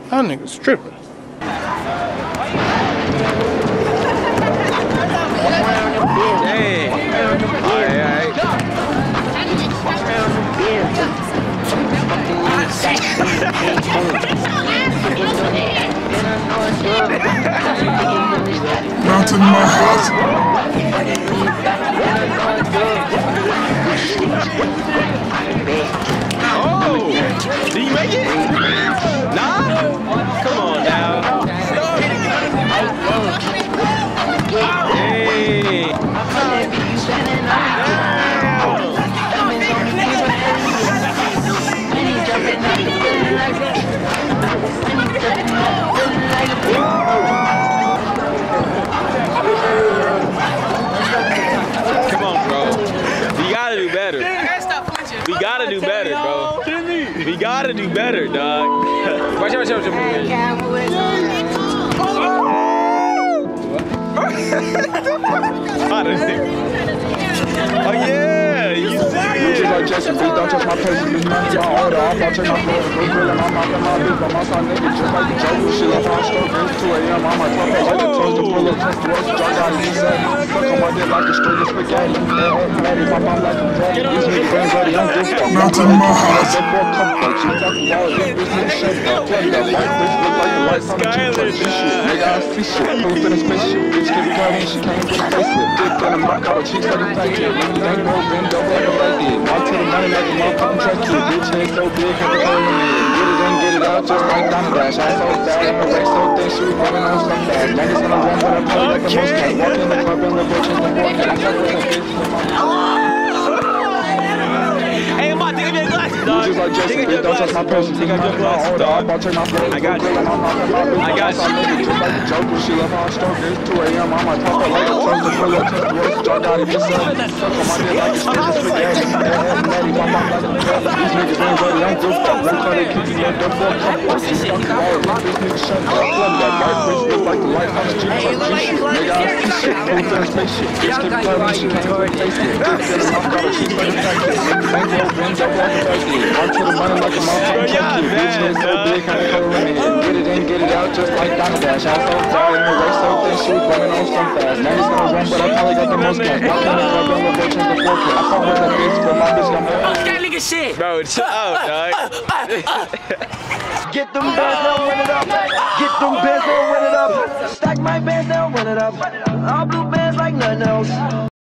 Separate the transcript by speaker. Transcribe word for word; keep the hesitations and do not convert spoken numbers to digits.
Speaker 1: Y'all niggas tripping.
Speaker 2: Hey. Alright, alright.
Speaker 3: Mountain my heart.
Speaker 2: Oh! Did you make it? Nah? Come on now. Hey! Come on, bro. We gotta do better. We gotta do better, bro. We gotta do better, dog. Watch out, watch out, watch out. Oh yeah, you see it.
Speaker 3: Like Jesse, please don't touch my place, you money, my order. I'm about to take my phone, go grill, and I'm out in my bitch, but my son nigga just like the Joker. Shit, I'm on stroke, it's two A M, I'm on top of like the toast, the pull up, test the worst, drug out in the set. Fuck on my dick like a straight spaghetti. Hey, hey, Maddie, my mom like a daddy. These niggas friends ready, I'm just fucking. Mountain my heart. That boy come back, she talking about it, this nigga shut up. Play that white bitch, look like the lights on the two truck, this shit. Nigga, I see shit, move in a spaceship, bitch, get it caught in, she can't get a facelift. Dick in the mouth, got her cheeks like a tight tip. Niggas ain't no bend up like a leg did. Walk to the money like a motherfucking track kid. Bitch head so big, had to hold me in. Get it in, get it out, just like Donnie Dash. I so bad, in the race so thick, she was running on some fast. Youngest in the room, but I play like a most cat. Walk in the club and the boy change the boy cat. I got with a bitch in my
Speaker 2: Hey, I'm about to give you a glass, dog.
Speaker 3: just like Jesse, bitch, don't touch my person.
Speaker 2: Take out your glasses, dog.
Speaker 3: I'm about to take my phone.
Speaker 2: I got you. I got you.
Speaker 3: Just like the Joker, she left on stroke. It's two A M, I'm on top of like a toast. The pull up, test the worst, drug out in the sun. Fuck on my dick like a straight spaghetti. Maddie, my mom like a daddy. These niggas ain't ready, I'm good fuck. One car they keep you up, that boy come up. She's fucking wild, this nigga shut up. Plug that white bitch, look like the light on the street. Fuck G-shit, nigga, I see shit. Move in a spaceship, bitch, get the club and she can't even face it. Dick in the mouth, got her cheeks like a tight kid. Niggas ain't no bends up like a tight kid. Run to the money like a motherfucking track kid. Bitch head so big, had to go running in. Get it in, get it out, just like Donnie Dash. I so bad in the race so thick, she was running on some fast. Now he's gonna run, but I probably got the most gas. Walk in the club and the boy change the forecast. I fuck with that bitch, but my bitch got more.
Speaker 2: That nigga shit. Bro, chill out, dog.
Speaker 4: Get them bands now, run it up. Get them bands now, run it up. Stack my bands now, run it up. All blue bands like nothing else.